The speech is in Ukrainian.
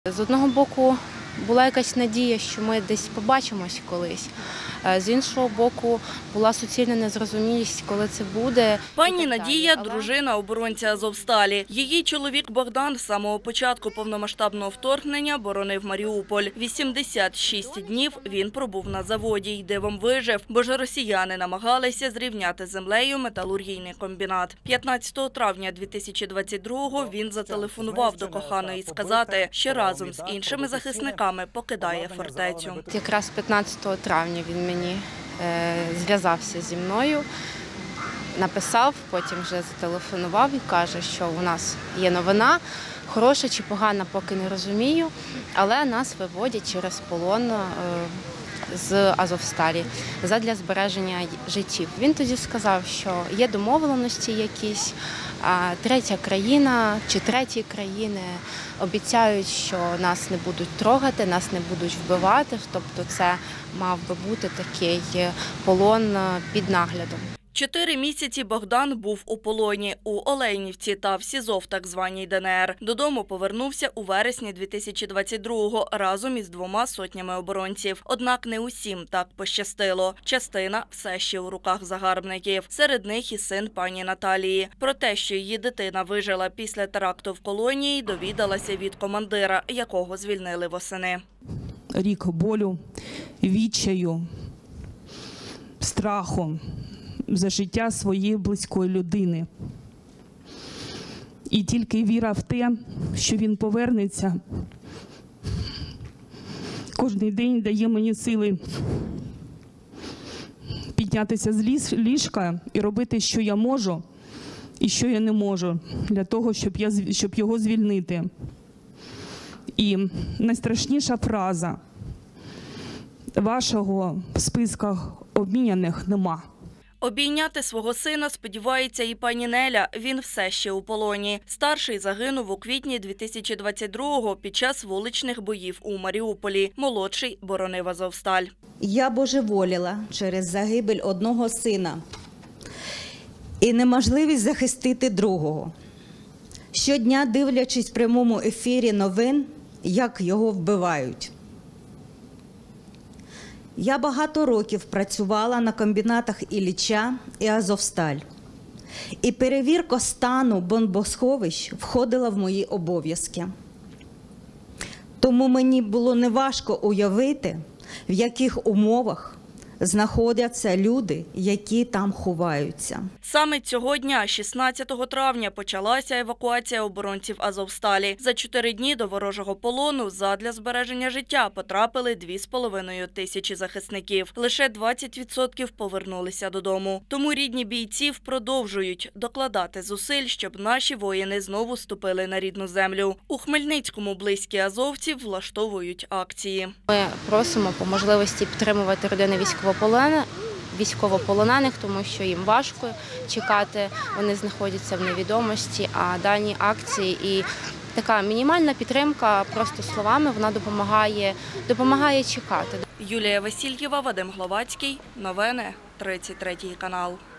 З одного боку, була якась надія, що ми десь побачимось колись. З іншого боку, була суцільна незрозумілість, коли це буде. Пані Надія – дружина оборонця Азовсталі. Її чоловік Богдан з самого початку повномасштабного вторгнення боронив Маріуполь. 86 днів він пробув на заводі й дивом вижив, бо ж росіяни намагалися зрівняти з землею металургійний комбінат. 15 травня 2022-го він зателефонував до коханої сказати, що разом з іншими захисниками покидає фортецю. Якраз 15 травня він мені зв'язався зі мною, написав, потім вже зателефонував і каже, що у нас є новина, хороша чи погана, поки не розумію, але нас виводять через полон з Азовсталі задля збереження життів. Він тоді сказав, що є домовленості якісь, третя країна чи треті країни обіцяють, що нас не будуть трогати, нас не будуть вбивати, тобто це мав би бути такий полон під наглядом. 4 місяці Богдан був у полоні у Оленівці та в СІЗО в так званій ДНР. Додому повернувся у вересні 2022-го разом із 2 сотнями оборонців. Однак не усім так пощастило. Частина все ще у руках загарбників. Серед них і син пані Наталії. Про те, що її дитина вижила після теракту в колонії, довідалася від командира, якого звільнили восени. Рік болю, відчаю, страху за життя своєї близької людини. І тільки віра в те, що він повернеться, кожен день дає мені сили піднятися з ліжка і робити, що я можу і що я не можу, для того, щоб його звільнити. І найстрашніша фраза: вашого в списках обміняних нема. Обійняти свого сина сподівається і пані Неля. Він все ще у полоні. Старший загинув у квітні 2022-го під час вуличних боїв у Маріуполі. Молодший боронив Азовсталь. Я божеволіла через загибель одного сина і неможливість захистити другого. Щодня, дивлячись в прямому ефірі новин, як його вбивають. Я багато років працювала на комбінатах Ілліча і Азовсталь. І перевірка стану бомбосховищ входила в мої обов'язки. Тому мені було неважко уявити, в яких умовах знаходяться люди, які там ховаються. Саме цього дня, 16 травня, почалася евакуація оборонців Азовсталі. За 4 дні до ворожого полону задля збереження життя потрапили 2,5 тисячі захисників. Лише 20% повернулися додому. Тому рідні бійців продовжують докладати зусиль, щоб наші воїни знову ступили на рідну землю. У Хмельницькому близькі азовців влаштовують акції. Ми просимо по можливості підтримувати родини військовополонених, тому що їм важко чекати, вони знаходяться в невідомості, а дані акції і така мінімальна підтримка просто словами, вона допомагає чекати. Юлія Васильєва, Вадим Гловацький. Новини 33 канал.